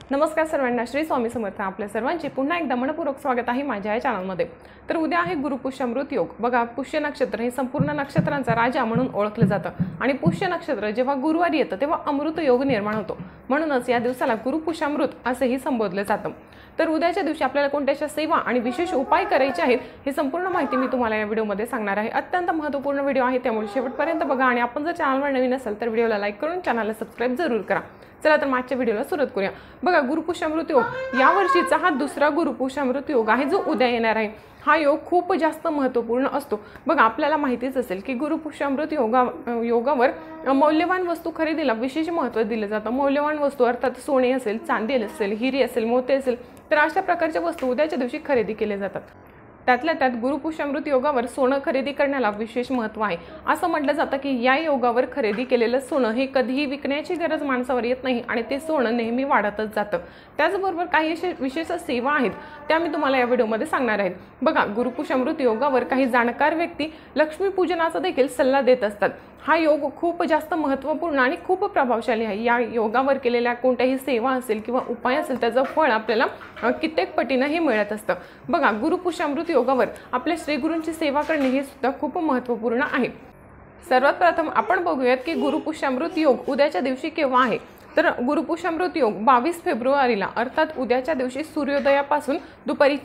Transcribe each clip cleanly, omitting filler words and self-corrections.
नमस्कार सर्वांना, श्री स्वामी समर्थ. आपल्या सर्वांचे पुन्हा एकदा मनपूर्वक स्वागत आहे माझ्या या चॅनलमध्ये. तर उद्या आहे गुरुपुष्यमृत योग. बघा, पुष्य नक्षत्र हे संपूर्ण नक्षत्रांचा राजा म्हणून ओळखले जातं आणि पुष्य नक्षत्र जेव्हा गुरुवारी येतं तेव्हा अमृत योग निर्माण होतो. म्हणूनच या दिवसाला गुरुपुष्यमृत असेही संबोधले जातं. तर उद्याच्या दिवशी आपल्याला कोणत्याशा सेवा आणि विशेष उपाय करायचे आहेत हे संपूर्ण माहिती मी तुम्हाला या व्हिडिओमध्ये सांगणार आहे. अत्यंत महत्त्वपूर्ण व्हिडिओ आहे, त्यामुळे शेवटपर्यंत बघा. आणि आपण जर चॅनलवर नवीन असेल तर व्हिडिओला लाईक करून चॅनलला सबस्क्राईब जरूर करा. चला तर मागच्या व्हिडिओला सुरुवात करूया. बघा, गुरुपुष्यमृत योग या वर्षीचा हा दुसरा गुरुपुष्यमृत योग आहे जो उद्या येणार आहे. हा योग खूप जास्त महत्त्वपूर्ण असतो. बघा, आपल्याला माहितीच असेल की गुरुपुष्यमृत योगावर मौल्यवान वस्तू खरेदीला विशेष महत्त्व दिले जातं. मौल्यवान वस्तू अर्थात सोने असेल, चांदी असेल, हिरे असेल, मोती असेल, तर अशा प्रकारच्या वस्तू उद्याच्या दिवशी खरेदी केल्या जातात. त्यातल्या त्यात गुरुपुष्यमृत योगावर सोनं खरेदी करण्याला विशेष महत्त्व आहे. असं म्हटलं जातं की या योगावर खरेदी केलेलं सोनं हे कधीही विकण्याची गरज माणसावर येत नाही आणि ते सोनं नेहमी वाढतच जातं. त्याचबरोबर काही विशेष सेवा आहेत त्या मी तुम्हाला या व्हिडिओमध्ये सांगणार आहे. बघा, गुरुपुष्यमृत योगावर काही जाणकार व्यक्ती लक्ष्मीपूजनाचा देखील सल्ला देत असतात. हा योग खूप जास्त महत्त्वपूर्ण आणि खूप प्रभावशाली आहे. या योगावर केलेल्या कोणत्याही सेवा असेल किंवा उपाय असेल त्याचं फळ आपल्याला कित्येक पटीनं हे मिळत असतं. बघा, गुरुपुष्यमृत योगावर आपल्या श्रीगुरूंची सेवा करणे हे सुद्धा खूप महत्त्वपूर्ण आहे. सर्वात प्रथम आपण बघूयात की गुरुपुष्यमृत योग उद्याच्या दिवशी केव्हा आहे. तर गुरुपुष्यमृत योग 22 फेब्रुवारीला अर्थात उद्याच्या दिवशी सूर्योदयापासून दुपारी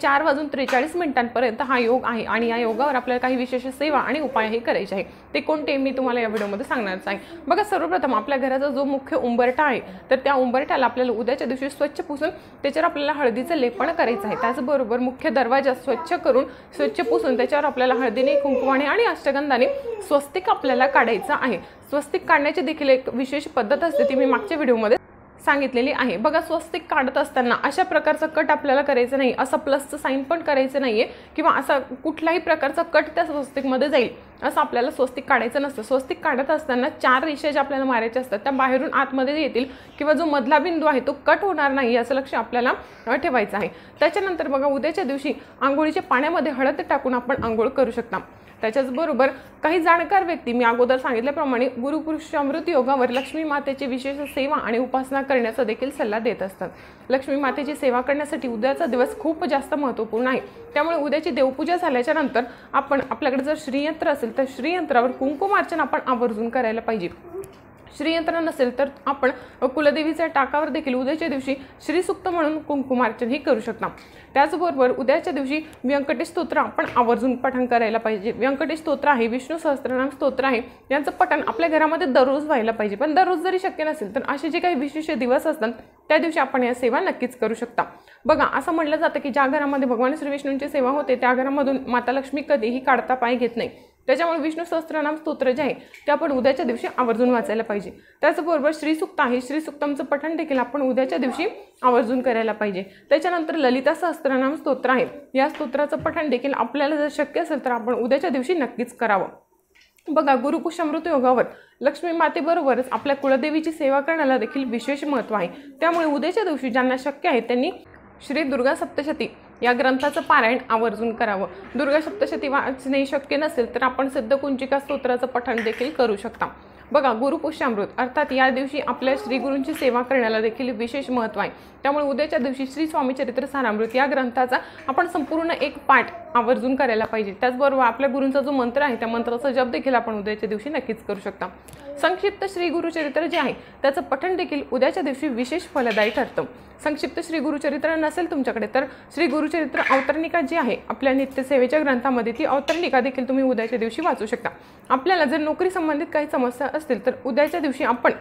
4:43 हा योग आहे. आणि या योगावर आपल्याला काही विशेष सेवा आणि उपायही करायचे आहे. ते कोणते मी तुम्हाला या व्हिडिओमध्ये सांगणारच आहे. बघा, सर्वप्रथम आपल्या घराचा जो मुख्य उंबरठा आहे तर त्या उंबरठ्याला आपल्याला उद्याच्या दिवशी स्वच्छ पुसून त्याच्यावर आपल्याला हळदीचं लेपन करायचं आहे. त्याचबरोबर मुख्य दरवाजा स्वच्छ पुसून त्याच्यावर आपल्याला हळदीने, कुंकवाने आणि अष्टगंधाने स्वस्तिक आपल्याला काढायचं आहे. स्वस्तिक काढण्याची देखील एक विशेष पद्धत असते, ती मी मागच्या व्हिडिओमध्ये सांगितलेली आहे. बघा, स्वस्तिक काढत असताना अशा प्रकारचा कट आपल्याला करायचं नाही, असं प्लसचं साईन पण करायचं नाहीये किंवा असा कुठलाही प्रकारचा कट त्या स्वस्तिकमध्ये जाईल असं आपल्याला स्वस्तिक काढायचं नसतं. स्वस्तिक काढत असताना 4 रेषा ज्या आपल्याला मारायच्या असतात त्या बाहेरून आतमध्ये येतील किंवा जो मधला बिंदू आहे तो कट होणार नाही याचं लक्ष आपल्याला ठेवायचं आहे. त्याच्यानंतर बघा, उद्याच्या दिवशी आंघोळीच्या पाण्यामध्ये हळद टाकून आपण आंघोळ करू शकता. त्याच्याचबरोबर काही जाणकार व्यक्ती मी अगोदर सांगितल्याप्रमाणे गुरुपुष्यमृत योगावर लक्ष्मी मातेची विशेष सेवा आणि उपासना करण्याचा देखील सल्ला देत असतात. लक्ष्मी मातेची सेवा करण्यासाठी उद्याचा दिवस खूप जास्त महत्त्वपूर्ण आहे. त्यामुळे उद्याची देवपूजा झाल्याच्या नंतर आपल्याकडे जर श्रीयंत्र असेल तर श्रीयंत्रावर कुंकुमार्चन आपण आवर्जून करायला पाहिजे. श्रीयंत्र नसेल तर आपण कुलदेवीच्या टाकावर देखील उद्याच्या दिवशी श्रीसूक्त म्हणून कुंकुमार्चन ही करू शकता. त्याचबरोबर उद्याच्या दिवशी व्यंकटेश स्तोत्र आपण आवर्जून पठण करायला पाहिजे. व्यंकटेश स्तोत्र आहे, विष्णू सहस्त्रनाम स्तोत्र आहे, यांचं पठण आपल्या घरामध्ये दररोज व्हायला पाहिजे. पण दररोज जरी शक्य नसेल तर असे जे काही विशेष दिवस असतात त्या दिवशी आपण या सेवा नक्कीच करू शकता. बघा, असं म्हटलं जातं की ज्या घरामध्ये भगवान श्री विष्णूंची सेवा होते त्या घरामधून माता लक्ष्मी कधीही काढता पाय घेत नाही. त्याच्यामुळे विष्णू सहस्त्रनाम स्तोत्र जे आहे ते आपण उद्याच्या दिवशी आवर्जून वाचायला पाहिजे. त्याचबरोबर श्रीसूक्त आहे, श्रीसूक्तमचं पठण देखील आपण उद्याच्या दिवशी आवर्जून करायला पाहिजे. त्याच्यानंतर ललिता सहस्त्रनाम स्तोत्र आहे, या स्तोत्राचं पठण देखील आपल्याला जर शक्य असेल तर आपण उद्याच्या दिवशी नक्कीच करावं. बघा, गुरुपुष्यमृत योगावर लक्ष्मी मातेबरोबरच आपल्या कुलदेवीची सेवा करण्याला देखील विशेष महत्त्व आहे. त्यामुळे उद्याच्या दिवशी ज्यांना शक्य आहे त्यांनी श्री दुर्गा सप्तशती या ग्रंथाचं पारायण आवर्जून करावं. दुर्गा सप्तशती वाचणे शक्य नसेल तर आपण सिद्धकुंचिका स्तोत्राचं पठण देखील करू शकता. बघा, गुरुपुष्यमृत अर्थात या दिवशी आपल्या श्रीगुरूंची सेवा करण्याला देखील विशेष महत्त्व आहे. त्यामुळे उद्याच्या दिवशी श्री स्वामी चरित्र सारामृत या ग्रंथाचा आपण संपूर्ण एक पाठ आवर्जून करायला पाहिजे. त्याचबरोबर आपल्या गुरूंचा जो मंत्र आहे त्या मंत्राचा जप देखील आपण उद्याच्या दिवशी नक्कीच करू शकता. संक्षिप्त श्री गुरुचरित्र जे आहे त्याचं पठण देखील उद्याच्या दिवशी विशेष फलदायी ठरतं. संक्षिप्त श्री गुरुचरित्र नसेल तुमच्याकडे तर श्री गुरुचरित्र अवतरणिका जी आहे आपल्या नित्यसेवेच्या ग्रंथामध्ये, ती अवतरणिका देखील तुम्ही उद्याच्या दिवशी वाचू शकता. आपल्याला जर नोकरी संबंधित काही समस्या असतील तर उद्याच्या दिवशी आपण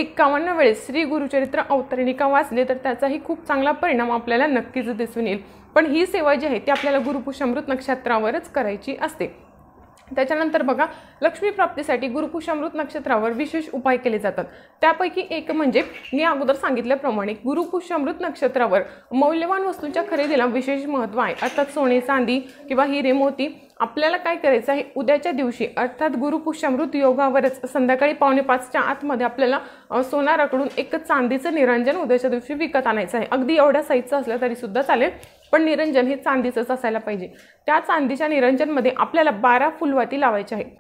51 वेळेस श्री गुरुचरित्र अवतरणिका वाचले तर त्याचाही खूप चांगला परिणाम आपल्याला नक्कीच दिसून येईल. पण ही सेवा जी आहे ती आपल्याला गुरुपुष्यमृत नक्षत्रावरच करायची असते. त्याच्यानंतर बघा, लक्ष्मी प्राप्तीसाठी गुरुपुष्यमृत नक्षत्रावर विशेष उपाय केले जातात. त्यापैकी एक म्हणजे मी अगोदर सांगितल्याप्रमाणे गुरुपुष्यमृत नक्षत्रावर मौल्यवान वस्तूंच्या खरेदीला विशेष महत्त्व आहे. अर्थात सोने, चांदी किंवा हिरे, मोती आपल्याला काय करायचं आहे, उद्याच्या दिवशी अर्थात गुरुपुष्यमृत योगावरच संध्याकाळी 4:45च्या आतमध्ये आपल्याला सोनाराकडून एक चांदीचं निरंजन उद्याच्या दिवशी विकत आणायचं आहे. अगदी एवढ्या साईजचं असलं तरी सुद्धा चालेल, पण निरंजन हे चांदीचंच असायला पाहिजे. त्या चांदीच्या निरंजनमध्ये आपल्याला 12 फुलवाती लावायच्या आहे.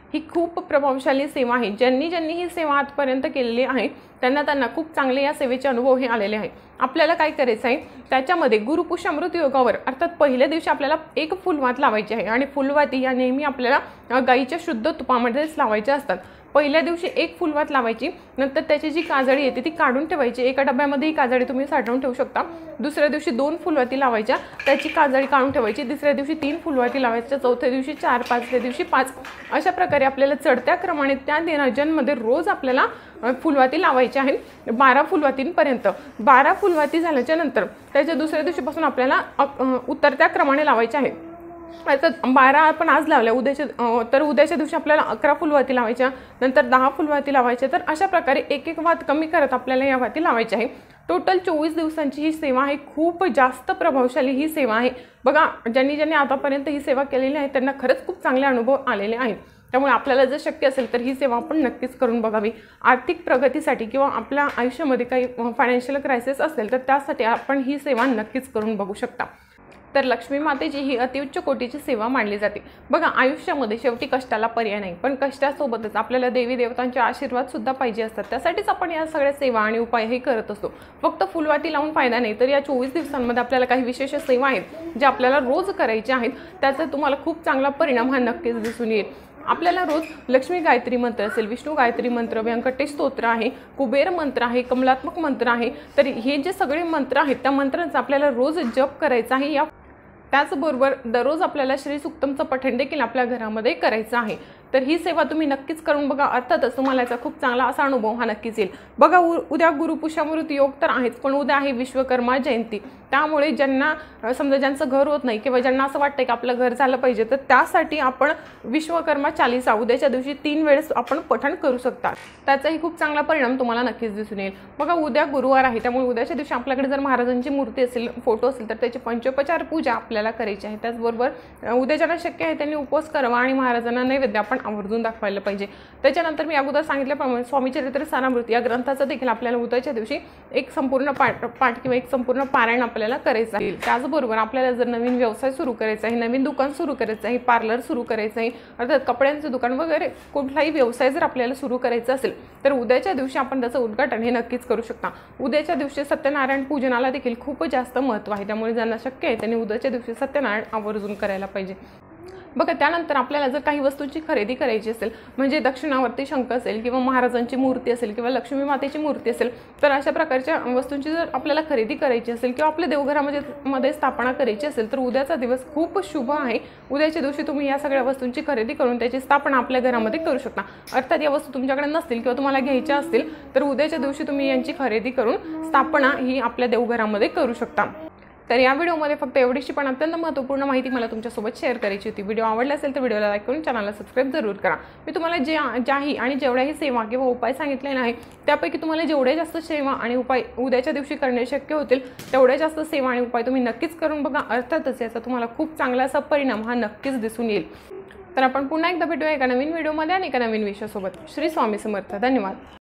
ही खूप प्रभावशाली सेवा आहे। ज्यांनी ही सेवा आजपर्यंत केलेली आहे त्यांना खूप चांगले या सेवेचे अनुभव हे आलेले आहे। आपल्याला काय करायचं आहे, त्याच्यामध्ये गुरुपुष्य अमृत योगावर अर्थात पहिल्या दिवशी आपल्याला एक फुलवात लावायची आहे आणि फुलवाती या नेहमी आपल्याला गाईच्या शुद्ध तुपामध्येच लावायच्या असतात। पहिल्या दिवशी एक फुलवात लावायची, नंतर त्याची जी काजळी येते ती काढून ठेवायची। एका डब्यामध्ये ही काजळी तुम्ही साठवून ठेवू शकता। दुसऱ्या दिवशी 2 फुलवाती लावायच्या, त्याची काजळी काढून ठेवायची। तिसऱ्या दिवशी 3 फुलवाती लावायच्या, चौथ्या दिवशी 4, पाचव्या दिवशी 5। अशा प्रकारे आपल्याला चढत्या क्रमाने त्या दिनांमध्ये रोज आपल्याला फुलवाती लावायची आहे 12 फुलवातींपर्यंत। 12 फुलवाती झाल्याच्या नंतर त्याच्या दुसऱ्या दिवशीपासून आपल्याला उतरत्या क्रमाने लावायचे आहे। आता 12 आपण आज लावल्या, उद्याच्या दिवशी आपल्याला 11 फुलवाती लावायच्या, नंतर 10 फुलवाती लावायच्या। तर अशा प्रकारे एक एक वात कमी करत आपल्याला या वाती लावायच्या आहे। टोटल 24 दिवसांची ही सेवा आहे। खूप जास्त प्रभावशाली ही सेवा आहे। बघा, ज्यांनी आतापर्यंत ही सेवा केलेली आहे त्यांना खरंच खूप चांगले अनुभव आलेले आहेत। त्यामुळे आपल्याला जर शक्य असेल तर ही सेवा आपण नक्कीच करून बघावी। आर्थिक प्रगतीसाठी किंवा आपल्या आयुष्यामध्ये काही फायनान्शियल क्रायसिस असेल तर त्यासाठी आपण ही सेवा नक्कीच करून बघू शकता। तर लक्ष्मी मातेची ही अतिउच्च कोटीची सेवा मानली जाते। बघा, आयुष्यामध्ये शेवटी कष्टाला पर्याय नाही, पण कष्टासोबतच आपल्याला देवी देवतांचे आशीर्वाद सुद्धा पाहिजे असतात। त्यासाठीच आपण या सगळ्या सेवा आणि उपाय हे करत असतो। फक्त फुलवाती लावून फायदा नाही, तर या 24 दिवसांमध्ये आपल्याला काही विशेष सेवा आहेत ज्या आपल्याला रोज करायच्या आहेत। त्याचा तुम्हाला खूप चांगला परिणाम हा नक्कीच दिसून येईल। आपल्याला रोज लक्ष्मी गायत्री मंत्र असेल, विष्णू गायत्री मंत्र, व्यंकटेश स्तोत्र आहे, कुबेर मंत्र आहे, कमलात्मक मंत्र आहे। तर हे जे सगळे मंत्र आहेत त्या मंत्रांचा आपल्याला रोज जप करायचा आहे। त्याचबरोबर दररोज आपल्याला श्री सुक्तमचं पठण देखील आपल्या घरामध्ये करायचं आहे। तर ही सेवा तुम्ही नक्कीच करून बघा। अर्थातच तुम्हाला याचा खूप चांगला असा अनुभव हा नक्कीच येईल। बघा, उद्या गुरुपुष्य अमृत योग तर आहेच, पण उद्या आहे विश्वकर्मा जयंती। त्यामुळे ज्यांना समजा ज्यांचं घर होत नाही किंवा ज्यांना असं वाटतं की आपलं घर झालं पाहिजे, तर त्यासाठी आपण विश्वकर्मा चालीसा उद्याच्या दिवशी 3 वेळेस आपण पठण करू शकता। त्याचाही खूप चांगला परिणाम तुम्हाला नक्कीच दिसून येईल। बघा, उद्या गुरुवार आहे, त्यामुळे उद्याच्या दिवशी आपल्याकडे जर महाराजांची मूर्ती असेल, फोटो असेल, तर त्याची पंचोपचार पूजा आपल्याला करायची आहे। त्याचबरोबर उद्या ज्यांना शक्य आहे त्यांनी उपवास करावा आणि महाराजांना नैवेद्य आपण आवर्जून दाखवायला पाहिजे। त्याच्यानंतर मी अगोदर सांगितल्याप्रमाणे स्वामी चरित्र सारामृत या ग्रंथाचा देखील आपल्याला उद्याच्या दिवशी एक संपूर्ण पाठ किंवा एक संपूर्ण पारायण आपल्याला करायचं आहे। त्याचबरोबर आपल्याला जर नवीन व्यवसाय सुरू करायचा आहे, नवीन दुकान सुरू करायचं आहे, पार्लर सुरू करायचं आहे, अर्थात कपड्यांचं दुकान वगैरे कुठलाही व्यवसाय जर आपल्याला सुरू करायचा असेल तर उद्याच्या दिवशी आपण त्याचं उद्घाटन हे नक्कीच करू शकता। उद्याच्या दिवशी सत्यनारायण पूजनाला देखील खूप जास्त महत्त्व आहे, त्यामुळे ज्यांना शक्य आहे त्यांनी उद्याच्या दिवशी सत्यनारायण आवर्जून करायला पाहिजे। बघा, त्यानंतर आपल्याला जर काही वस्तूंची खरेदी करायची असेल, म्हणजे दक्षिणावर्ती शंख असेल किंवा महाराजांची मूर्ती असेल किंवा लक्ष्मी मातेची मूर्ती असेल, तर अशा प्रकारच्या वस्तूंची जर आपल्याला खरेदी करायची असेल किंवा आपल्या देवघरामध्ये स्थापना करायची असेल तर उद्याचा दिवस खूप शुभ आहे। उद्याच्या दिवशी तुम्ही या सगळ्या वस्तूंची खरेदी करून त्याची स्थापना आपल्या घरामध्ये करू शकता। अर्थात या वस्तू तुमच्याकडे नसतील किंवा तुम्हाला घ्यायच्या असतील तर उद्याच्या दिवशी तुम्ही यांची खरेदी करून स्थापना ही आपल्या देवघरामध्ये करू शकता। तर या व्हिडिओमध्ये फक्त एवढीशी पण अत्यंत महत्त्वपूर्ण माहिती मला तुमच्यासोबत शेअर करायची होती। व्हिडिओ आवडला असेल तर व्हिडिओला लाईक करून चॅनलला सबस्क्राईब जरूर करा। मी तुम्हाला ज्याही आणि जेवढ्याही सेवा किंवा उपाय सांगितले नाही त्यापैकी तुम्हाला जेवढे जास्त सेवा आणि उपाय उद्याच्या दिवशी करणे शक्य होतील तेवढ्या जास्त सेवा आणि उपाय तुम्ही नक्कीच करून बघा। अर्थातच याचा तुम्हाला खूप चांगला असा परिणाम हा नक्कीच दिसून येईल। तर आपण पुन्हा एकदा भेटूया एका नवीन व्हिडिओमध्ये आणि एका नवीन विषयासोबत। श्री स्वामी समर्थ। धन्यवाद।